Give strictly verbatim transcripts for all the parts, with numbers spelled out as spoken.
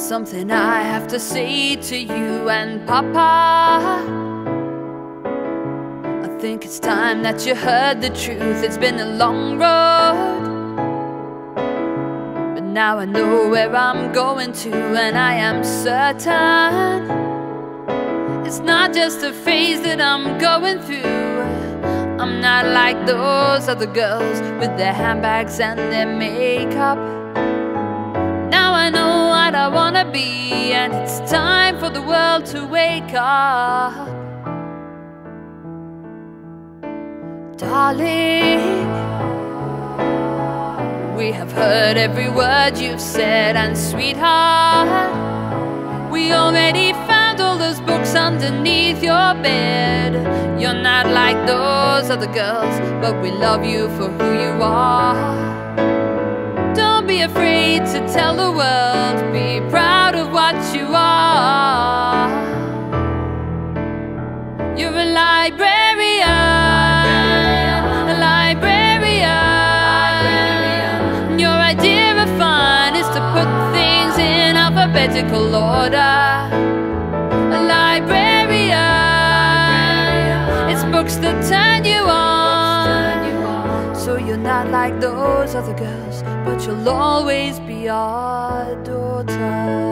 something I have to say to you and Papa. I think it's time that you heard the truth. It's been a long road, but now I know where I'm going to, and I am certain it's not just a phase that I'm going through. I'm not like those other girls with their handbags and their makeup. Now I know what I wanna be, and it's time for the world to wake up. Darling, we have heard every word you've said, and sweetheart, we already found all those books underneath your bed. You're not like those other girls, but we love you for who you are. Don't be afraid to tell the world, be proud of what you are. You're a librarian, a librarian. Your idea of fun is to put things in alphabetical order. A librarian, it's books that turn you on. So you're not like those other girls, but you'll always be our daughter.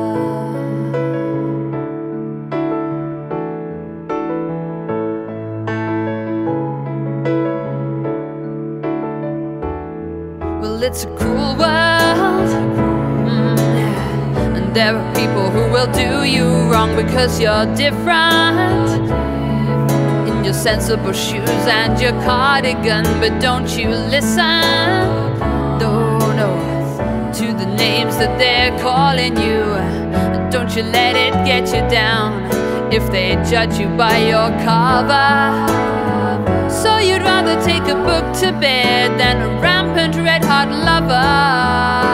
Well, it's a cruel world, mm, yeah. And there are people who will do you wrong because you're different in your sensible shoes and your cardigan. But don't you listen, no, no, to the names that they're calling you, and don't you let it get you down if they judge you by your cover. So you'd rather take a book to bed than a rampant red-hot lover.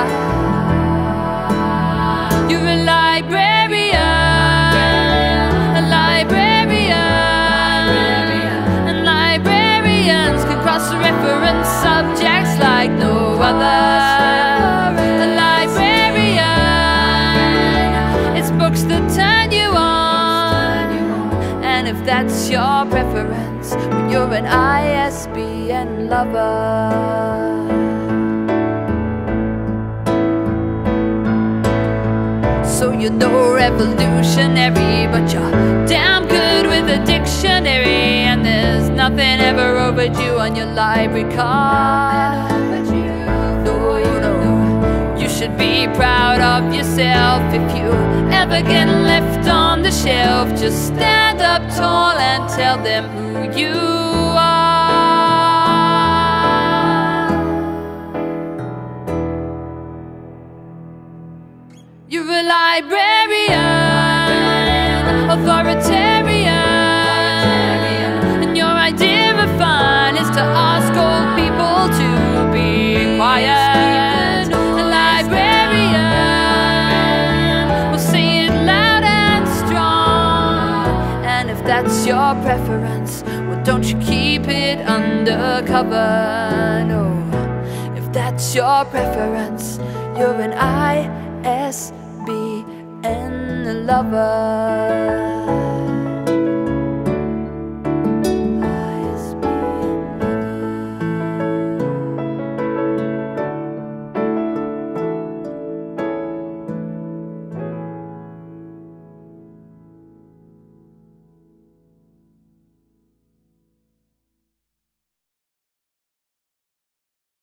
You're a librarian, a librarian, and librarians can cross-reference subjects like no other. A librarian, it's books that turn you on, and if that's your preference, you're an I S B N lover. So you're no revolutionary, but you're damn good with a dictionary, and there's nothing ever overdue on your library card. No, no, you should be proud of yourself. If you ever get left on the shelf, just stand up tall and tell them who you are. You're a librarian, authoritarian, and your idea of fun is to ask old people to be quiet. A librarian will say it loud and strong, and if that's your preference, well, don't you keep it undercover. No, if that's your preference, you're an I S B N lover.